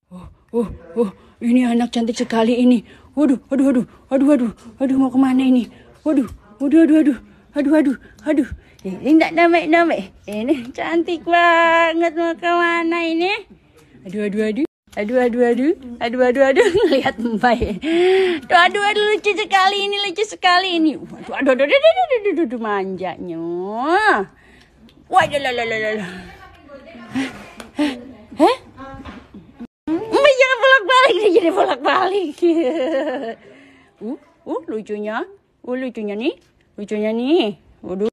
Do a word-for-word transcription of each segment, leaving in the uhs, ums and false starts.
Oh, oh, oh, ini anak cantik sekali ini. Waduh, waduh, waduh, waduh, waduh, waduh, mau kemana ini? Waduh, waduh, waduh, waduh, waduh, waduh, waduh. Ini tak namik-namik. Ini cantik banget, mau kemana ini? Aduh, aduh, aduh. Aduh, aduh, aduh, aduh, aduh, aduh, lihat Mbak. Aduh, aduh, aduh, lucu sekali ini, lucu sekali ini. Aduh, aduh, aduh, aduh, aduh, aduh, aduh, aduh, manjanya. Waduh, lah, lah, lah, lah. Hah? Mbak jangan bolak-balik, dia jadi bolak-balik. Uh, uh, lucunya, uh, lucunya nih, lucunya nih. Waduh.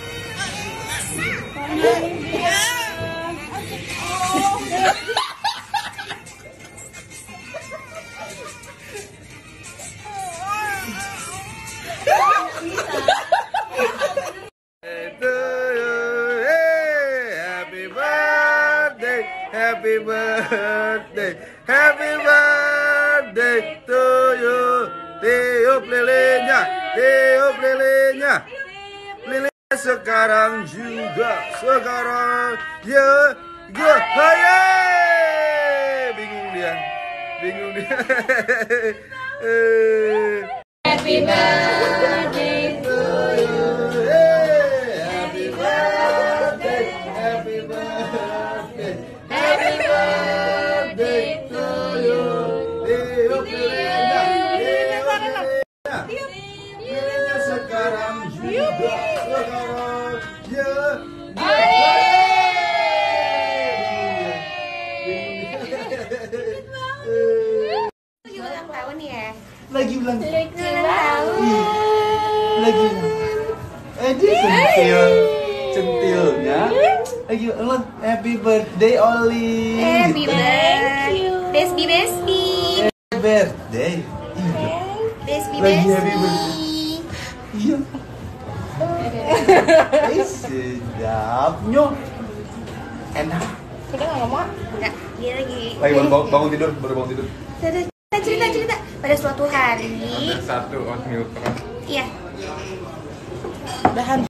Happy birthday, happy birthday to you. Tiup lilinnya, tiup lilinnya. Lilinnya sekarang juga, sekarang ya, ya, hai. Bingung dia, bingung dia. Happy birthday to you. Happy birthday, happy birthday. Happy birthday to you. Tiup lilinnya, tiup lilinnya. Lilinnya sekarang juga, sekarang ya, ya. Lagi ulang tahun ya? Lagi ulang Lagi ulang tahun. lagi eh dia centil centilnya lagi ulang. Happy birthday Oli. Happy birthday. Besbi besbi. Happy birthday. Iya. Besbi Lagi happy besbi. Iya. Eh sedapnya. Enak. Kita nggak ngomong? Nggak. Dia lagi. Lagi baru bangun, bangun tidur, baru bangun tidur. Cerita cerita cerita. Pada suatu hari. Ada satu oatmeal keras. Iya. Bahan